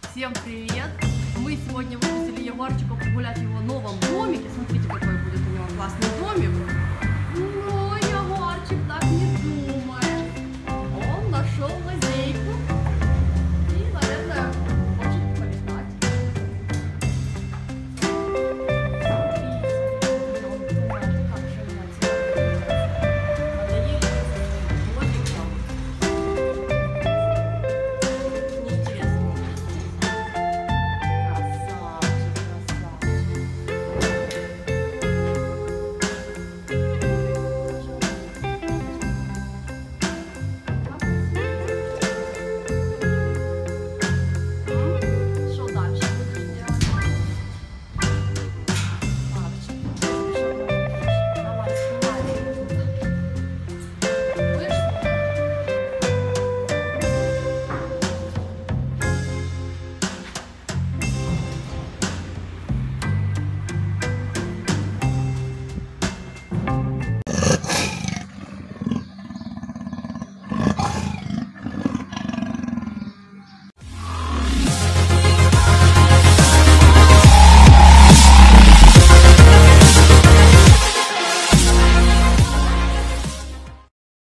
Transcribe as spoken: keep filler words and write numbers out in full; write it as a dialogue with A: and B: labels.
A: Всем привет! Мы сегодня выпустили Егорчика погулять в его новом домике. Смотрите, какой будет у него классный домик. Но Егорчик так не думает. Он нашел лазейку.